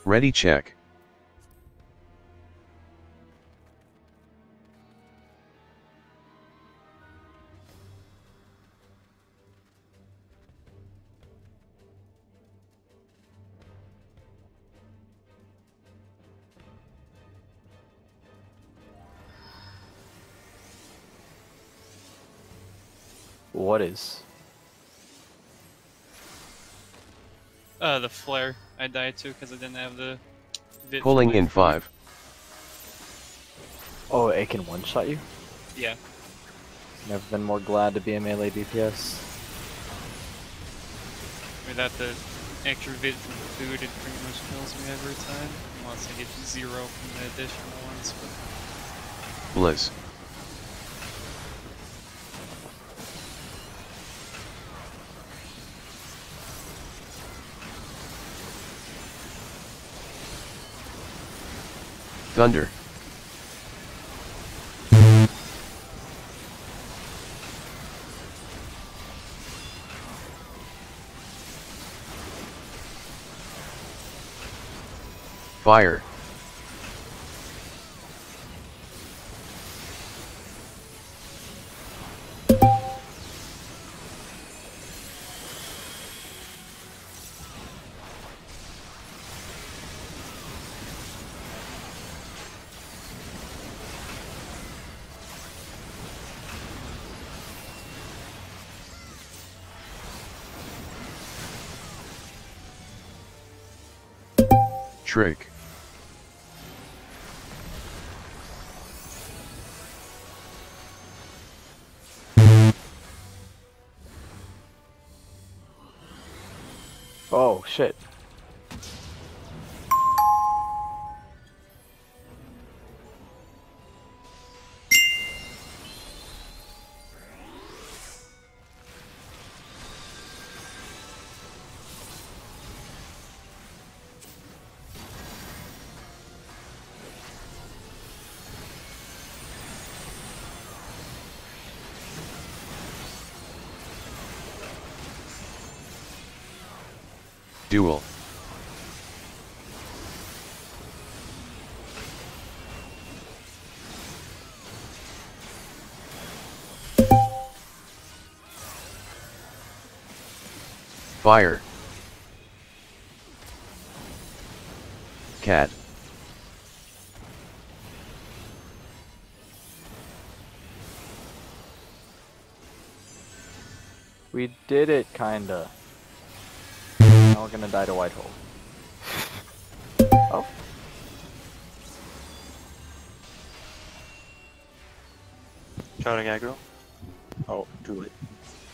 Ready check. What is? The flare. I died too because I didn't have the vid for Pulling my in food. 5. Oh, it can one-shot you? Yeah. Never been more glad to be a melee DPS. Without the extra vid from the food, it pretty much kills me every time. Unless I get 0 from the additional ones. But... Bliss. Thunder. Fire. Trick. Oh, shit. Duel. Fire. Cat. We did it, kinda. Now we're gonna die to White Hole. Oh. Shouting aggro. Oh, too late.